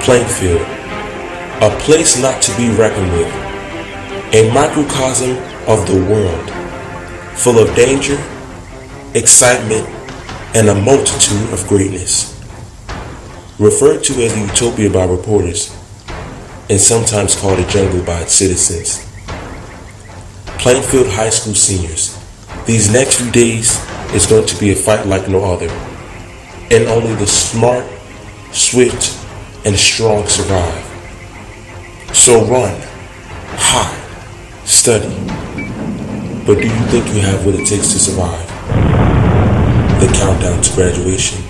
Plainfield, a place not to be reckoned with, a microcosm of the world, full of danger, excitement, and a multitude of greatness. Referred to as a utopia by reporters, and sometimes called a jungle by its citizens. Plainfield High School seniors, these next few days is going to be a fight like no other, and only the smart, swift, and strong survive. So run, hide, study. But do you think you have what it takes to survive? The countdown to graduation